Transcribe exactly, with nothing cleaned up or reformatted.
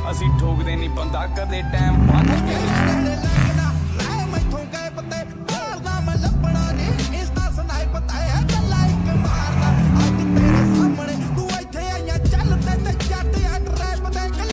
ਅਸੀਂ ਠੋਕਦੇ ਨਹੀਂ ਬੰਦਾ ਕਦੇ ਟਾਈਮ ਵੱਧ ਕੇ